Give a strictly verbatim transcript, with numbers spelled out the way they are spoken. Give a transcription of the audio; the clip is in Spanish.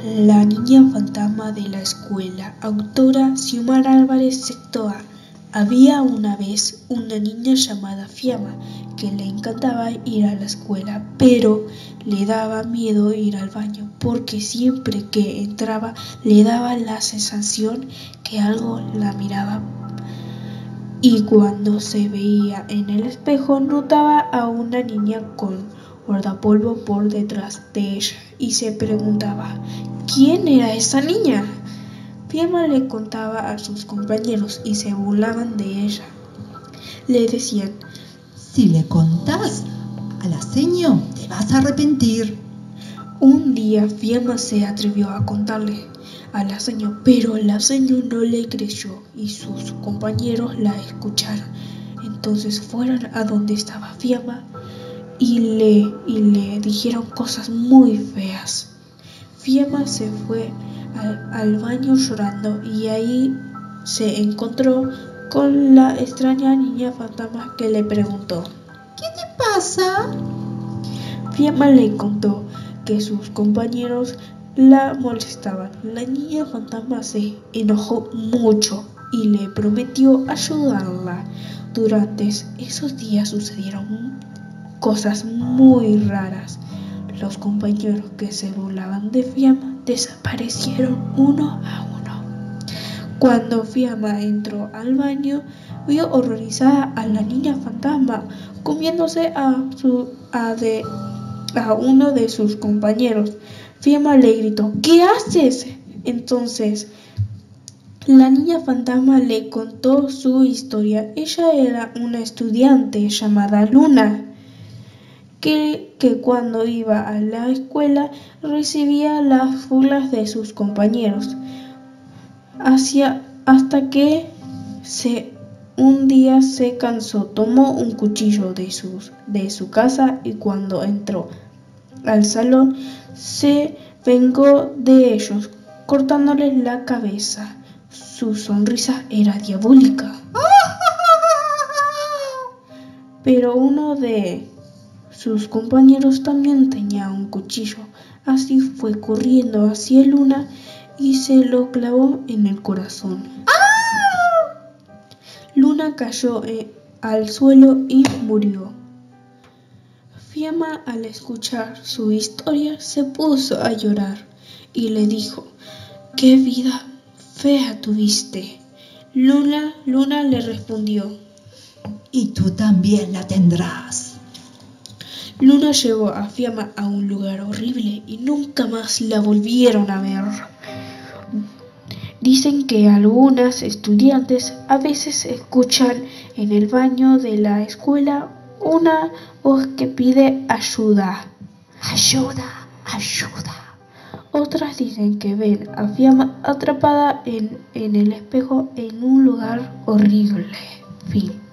La niña fantasma de la escuela, autora Xiomara Álvarez Sectoa. Había una vez una niña llamada Fiamma que le encantaba ir a la escuela, pero le daba miedo ir al baño porque siempre que entraba le daba la sensación que algo la miraba. Y cuando se veía en el espejo notaba a una niña con guardapolvo por detrás de ella y se preguntaba ¿quién era esa niña? Fiamma le contaba a sus compañeros y se burlaban de ella. Le decían: si le contás a la seño te vas a arrepentir. Un día Fiamma se atrevió a contarle a la seño, pero la seño no le creyó y sus compañeros la escucharon. Entonces fueron a donde estaba Fiamma y le, y le dijeron cosas muy feas. Fiamma se fue al, al baño llorando y ahí se encontró con la extraña niña fantasma que le preguntó: ¿qué te pasa? Fiamma le contó que sus compañeros la molestaban. La niña fantasma se enojó mucho y le prometió ayudarla. Durante esos días sucedieron cosas muy raras. Los compañeros que se burlaban de Fiamma desaparecieron uno a uno. Cuando Fiamma entró al baño, vio horrorizada a la niña fantasma comiéndose a, su, a, de, a uno de sus compañeros. Fiamma le gritó: ¿qué haces? Entonces la niña fantasma le contó su historia. Ella era una estudiante llamada Luna, que, que cuando iba a la escuela recibía las burlas de sus compañeros, hacia, hasta que se, un día se cansó, tomó un cuchillo de, sus, de su casa y cuando entró al salón se vengó de ellos, cortándoles la cabeza. Su sonrisa era diabólica. Pero uno de sus compañeros también tenía un cuchillo, así fue corriendo hacia Luna y se lo clavó en el corazón. Luna cayó eh, al suelo y murió. Fiamma, al escuchar su historia, se puso a llorar y le dijo: ¿qué vida fea tuviste? Luna, Luna le respondió: y tú también la tendrás. Luna llevó a Fiamma a un lugar horrible y nunca más la volvieron a ver. Dicen que algunas estudiantes a veces escuchan en el baño de la escuela una voz que pide ayuda. Ayuda, ayuda. Otras dicen que ven a Fiamma atrapada en, en el espejo en un lugar horrible. Fin.